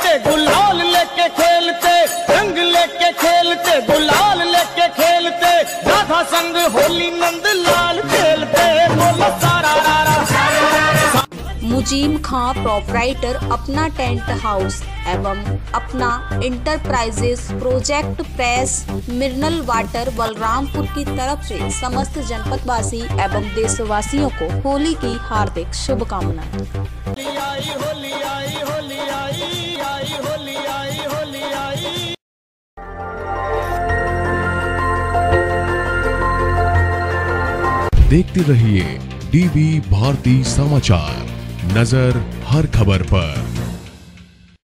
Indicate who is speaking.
Speaker 1: खेलते, गुलाल लेके खेलते, रंग लेके खेलते, गुलाल लेके खेलते, राधा संग होली नंद लाल खेलते, बोलो सारा रारा।
Speaker 2: मुजीब खां प्रोपराइटर अपना टेंट हाउस एवं अपना enterprises project press mineral water Balrampur की तरफ से समस्त जनपदवासी एवं देशवासियों को होली की हार्दिक शुभकामनाएं।
Speaker 1: होली आई, होली आई, होली आई, आई होली आई, होली आई।
Speaker 3: देखते रहिए डीवी भारती समाचार, नजर हर खबर पर।